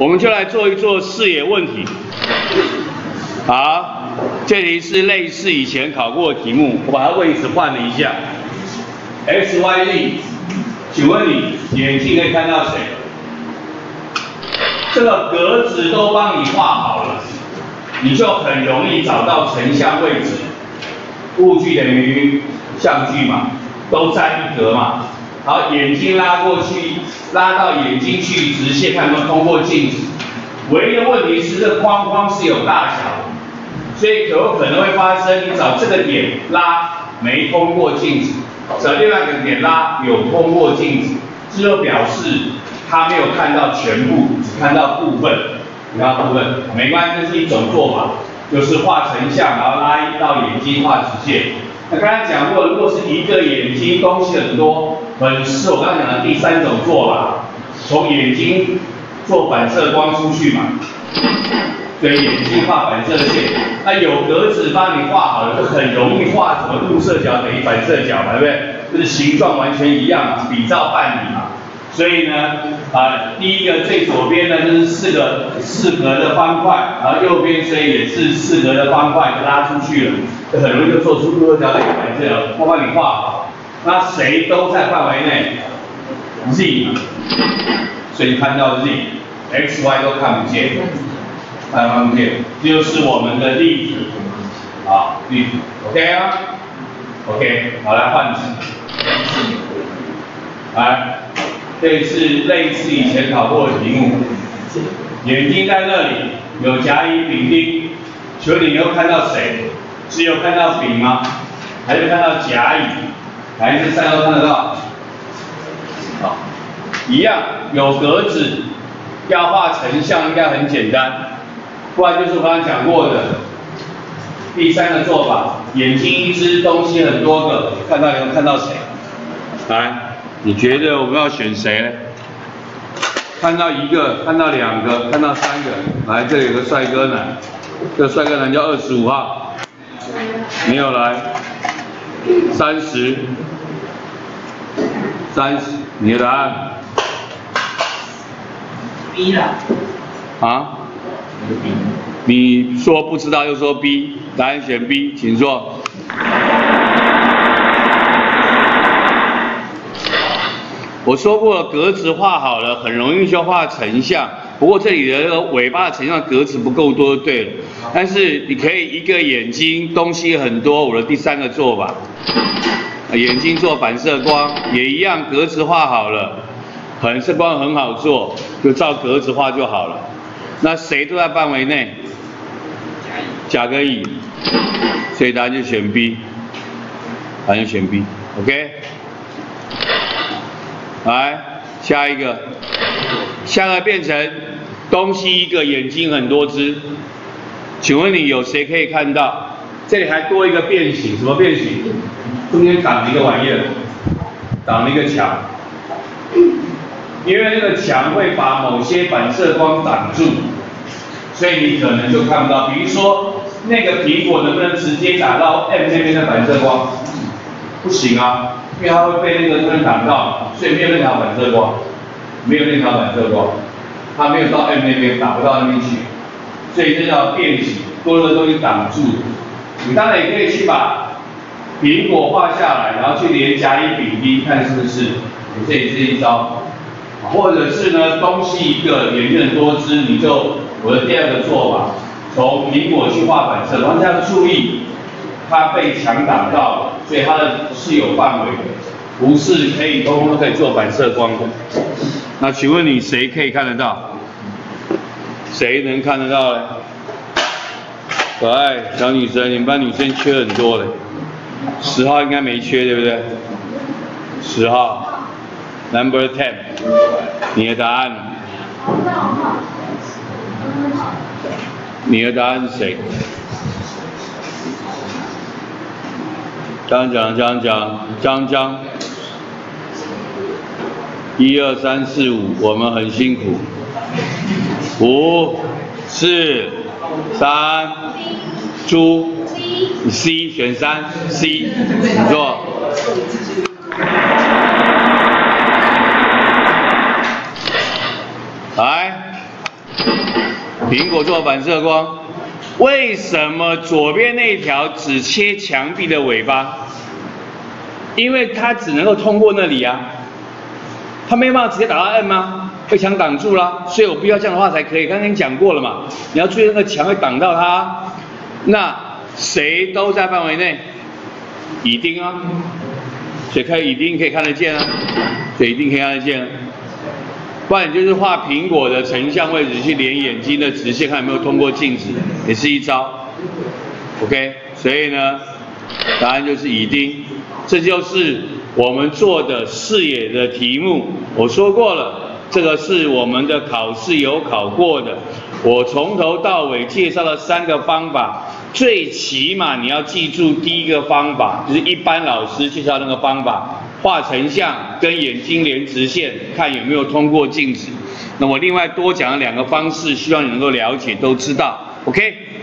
我们就来做一做视野问题。好，这题是类似以前考过的题目，我把它位置换了一下。X、Y、Z， 请问你眼睛可以看到谁？这个格子都帮你画好了，你就很容易找到成像位置。物距等于相距嘛，都占一格嘛。好，眼睛拉过去，拉到眼睛去直线，看有没有通过镜子。唯一的问题是这框框是有大小的，所以有可能会发生你找这个点拉没通过镜子，找另外一个点拉有通过镜子，这就表示他没有看到全部，只看到部分。你看部分没关系，这是一种做法，就是画成像，然后拉到眼睛画直线。那刚才讲过，如果是一个眼睛东西很多，很适合我刚才讲的第三种做法，从眼睛做反射光出去嘛，对眼睛画反射线。那有格子帮你画好了，就很容易画什么入射角等于反射角嘛，对不对？就是形状完全一样嘛，比照办理嘛。所以呢，第一个最左边呢就是四格的方块，然后右边所以也是四格的方块拉出去了，就很容易就做出入射角等于反射角，我帮你画好。那谁都在范围内 ，Z 嘛，所以你看到 Z、X、Y 都看不见，看不见，这就是我们的例子，好，例子 ，OK 啊 ，OK， 好，来换题，来。这是类似以前考过的题目，眼睛在那里有甲乙丙丁，请问你又看到谁？只有看到丙吗？还是看到甲乙？还是三个都看得到？好，一样有格子，要画成像应该很简单，不然就是我刚才讲过的第三个做法，眼睛一只，东西很多个，看到谁？来。你觉得我们要选谁呢？看到一个，看到两个，看到三个。来，这里有个帅哥男，这个帅哥男叫25号，没有来。30，你的答案 ？B 了。 啊？你说不知道又说 B， 答案选 B， 请坐。我说过格子画好了，很容易就画成像。不过这里的那个尾巴的成像格子不够多就对了。但是你可以一个眼睛东西很多，我的第三个做法，眼睛做反射光也一样，格子画好了，反射光很好做，就照格子画就好了。那谁都在范围内？甲跟乙，所以答案就选 B， 答案就选 B，OK？来，下一个变成东西一个，眼睛很多只。请问你有谁可以看到？这里还多一个变形，什么变形？中间挡了一个玩意儿，挡了一个墙。因为那个墙会把某些反射光挡住，所以你可能就看不到。比如说那个苹果能不能直接打到 M 那边的反射光？不行啊。因为它会被那个灯挡到，所以没有那条反射光，它没有到 M 那边，打不到那边去，所以这叫变形，多了个东西挡住。你当然也可以去把苹果画下来，然后去连甲乙丙丁，看是不是，这也是一招。或者是呢，东西一个，眼睛很多只，你就我的第二个做法，从苹果去画反射光，这样注意。它被墙挡到了，所以它的是有范围的，不是可以通通都可以做反射光的。那请问你谁可以看得到？谁能看得到呢？可爱小女生，你们班女生缺很多嘞，10号应该没缺，对不对？10号 ，Number 10， 你的答案？你的答案是谁？张1、2、3、4、5，我们很辛苦。5、4、3，猪 C 选3 C， 你做。来， 苹果做反射光，为什么左边那条只切墙壁的尾巴？因为它只能够通过那里啊，它没办法直接打到 N 吗？被墙挡住了，所以我必须要这样的话才可以。刚刚跟你讲过了嘛，你要注意那个墙会挡到它。那谁都在范围内，乙丁啊，所以乙丁可以看得见啊，所以乙丁可以看得见啊。不然你就是画苹果的成像位置去连眼睛的直线，看有没有通过镜子，也是一招。OK， 所以呢，答案就是乙丁。这就是我们做的视野的题目。我说过了，这个是我们的考试有考过的。我从头到尾介绍了3个方法，最起码你要记住第一个方法，就是一般老师介绍那个方法，画成像跟眼睛连直线，看有没有通过镜子。那我另外多讲了2个方式，希望你能够了解，都知道。OK。